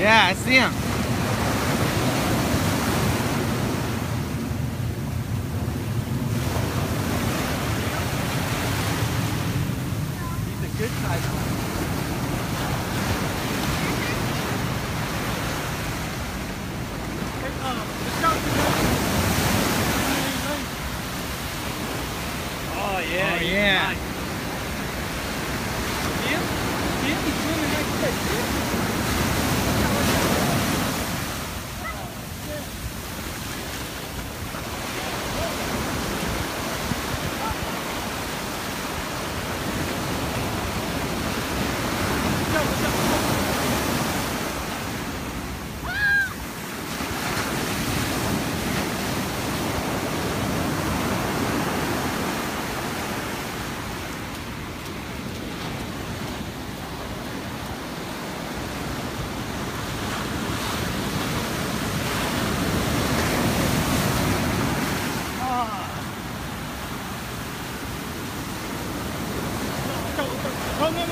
Yeah, I see him. He's a good size one. Oh yeah. Oh yeah. Nice. See him? See him? He's swimming right there. See him? No, no, no, no.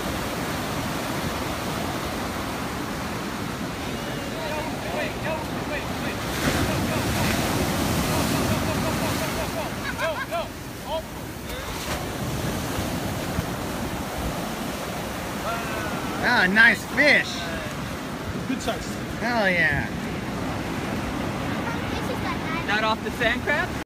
Oh, nice fish. Good size. Hell yeah. Not off the sand crab?